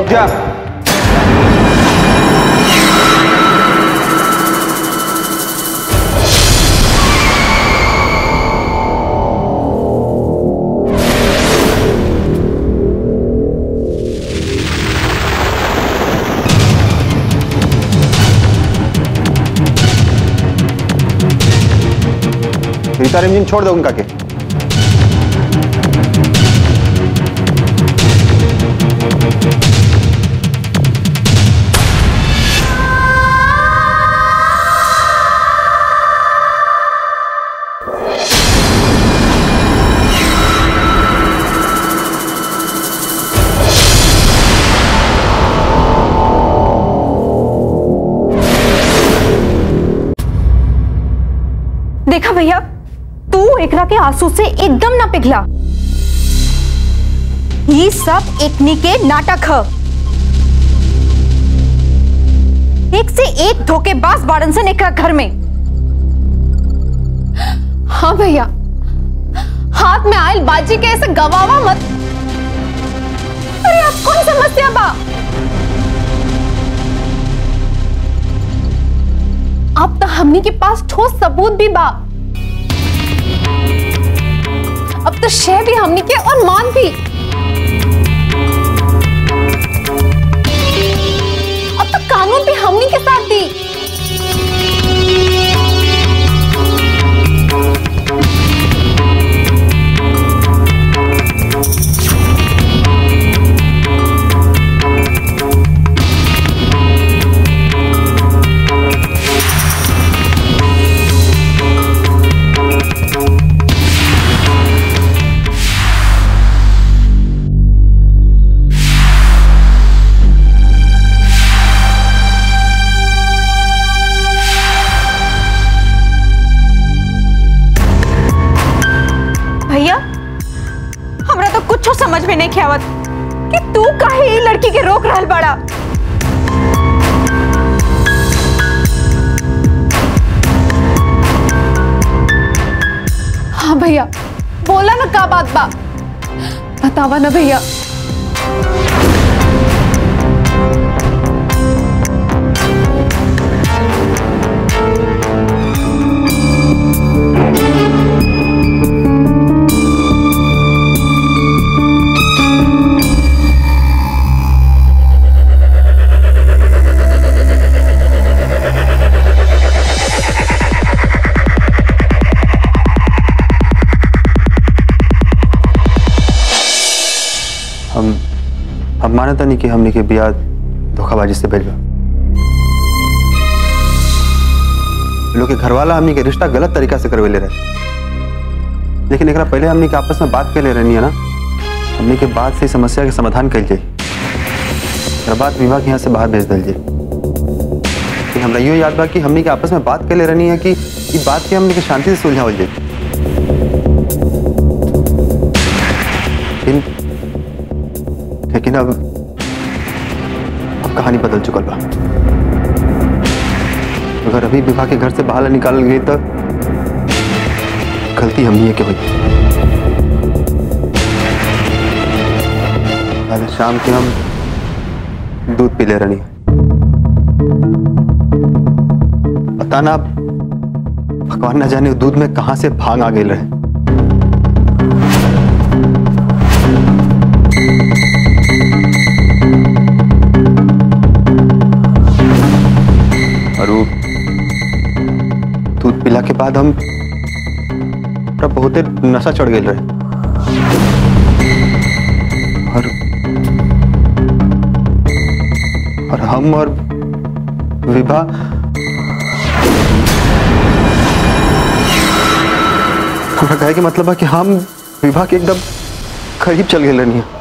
रुक जा। रीता रिमझिम छोड़ दो उनका के। देखा भैया, तू एकरा के आंसू से एकदम ना पिघला। ये सब एकनी के नाटक है। एक से एक धोखेबाज बाड़न से एकरा घर में। हाँ भैया, हाथ में आयल बाजी के ऐसे गवावा मत। अरे अब कौन समस्या बा? अब तो हमनी के पास ठोस सबूत भी बा। अब तो शय भी हमनी के और मान भी। अब तो कानून भी हमनी के साथ दी। समझ में नहीं ख्यावत कि तू काहे ई लड़की के रोक रहल बड़ा। हाँ भैया, बोला ना का बात बा, बतावा ना भैया। हम मानता नहीं कि हमने के बियाह धोखाबाजी से भेजा। लोग के घर वाला हमने के रिश्ता गलत तरीका से करवे ले रहे, लेकिन एक पहले हमने के आपस में बात कर ले रहनी है ना। हमने के बाद से समस्या के समाधान कर जाए, बाद विवाह के यहाँ से बाहर भेज दिल जाए। हमरा यो याद बा कि हमने के आपस में बात कर ले रहनी है कि इस बात के हमने के शांति से सुलझावल जाए। लेकिन अब कहानी बदल चुकल बा। अगर अभी विवाह के घर से बाहर निकाल गई तो गलती हमनी के हुई। आज शाम के हम दूध पी ले रही, पता ना भगवान न जाने दूध में कहां से भांग आ गई रहे। और वो दूध पिला के बाद हम बहुत नशा चढ़ गए रहे। और हम और विभा हमरा कहे के मतलब है कि हम विभा के एकदम करीब चल गए रहनी है।